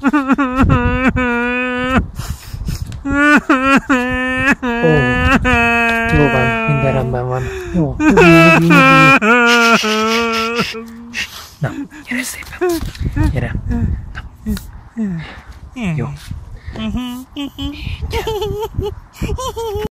Ó, jó van, minden rendben van. Jó. Na, gyere szépen. Gyere. Na. Jó.